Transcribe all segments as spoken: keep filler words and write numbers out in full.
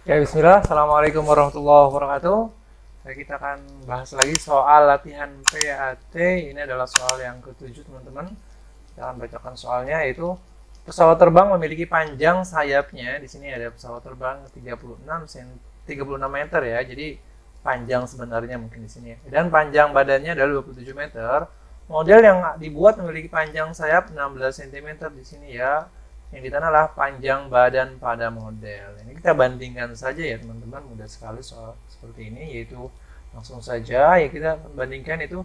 Oke, bismillah. Assalamualaikum warahmatullahi wabarakatuh. Nah, kita akan bahas lagi soal latihan P A T. Ini adalah soal yang ketujuh, teman-teman. Kita akan bacakan soalnya, yaitu pesawat terbang memiliki panjang sayapnya. Di sini ada pesawat terbang tiga puluh enam meter ya. Jadi panjang sebenarnya mungkin di sini. Dan panjang badannya adalah dua puluh tujuh meter. Model yang dibuat memiliki panjang sayap enam belas sentimeter di sini ya. Yang ditanya adalah panjang badan pada model. Ini kita bandingkan saja ya teman-teman, mudah sekali soal seperti ini, yaitu langsung saja ya kita bandingkan itu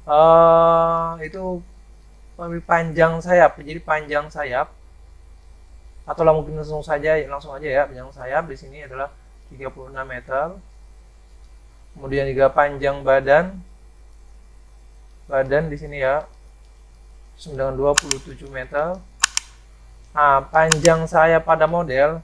uh, itu panjang sayap. Jadi panjang sayap atau mungkin langsung saja langsung aja ya, panjang sayap di sini adalah tiga puluh enam meter. Kemudian juga panjang badan badan di sini ya dengan dua puluh tujuh meter. Nah, panjang saya pada model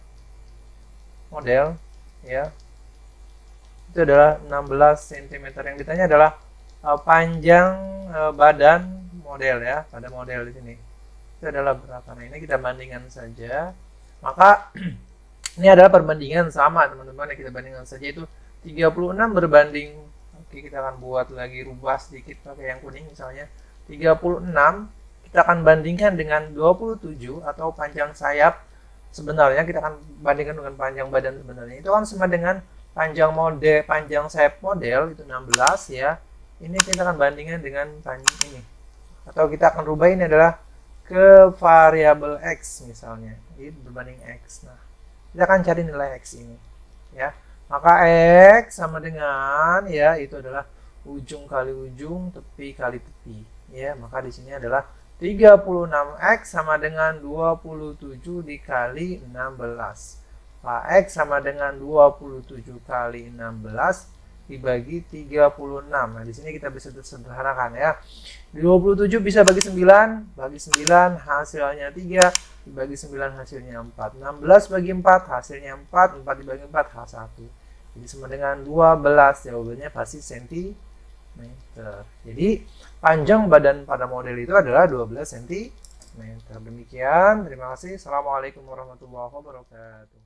model ya itu adalah enam belas sentimeter. Yang ditanya adalah uh, panjang uh, badan model ya, pada model di sini itu adalah berapa. Nah, ini kita bandingkan saja. Maka ini adalah perbandingan sama teman-teman, yang kita bandingkan saja itu tiga puluh enam berbanding, oke kita akan buat lagi, rubah sedikit pakai yang kuning misalnya. Tiga puluh enam kita akan bandingkan dengan dua puluh tujuh atau panjang sayap sebenarnya, kita akan bandingkan dengan panjang badan sebenarnya. Itu kan sama dengan panjang model, panjang sayap model itu enam belas ya. Ini kita akan bandingkan dengan panjang ini. Atau kita akan rubah, ini adalah ke variabel X misalnya. Ini berbanding X. Nah, kita akan cari nilai X ini ya. Maka X sama dengan ya itu adalah ujung kali ujung, tepi kali tepi ya. Maka di sini adalah tiga puluh enam X sama dengan dua puluh tujuh dikali enam belas. Nah, X sama dengan dua puluh tujuh kali enam belas dibagi tiga puluh enam. Nah, di sini kita bisa sederhanakan ya. dua puluh tujuh bisa bagi sembilan, bagi sembilan hasilnya tiga, dibagi sembilan hasilnya empat. enam belas bagi empat hasilnya empat, empat dibagi empat H satu. Jadi sama dengan dua belas, jawabannya pasti sentimeter. Jadi panjang badan pada model itu adalah dua belas sentimeter. Demikian, terima kasih. Assalamualaikum warahmatullahi wabarakatuh.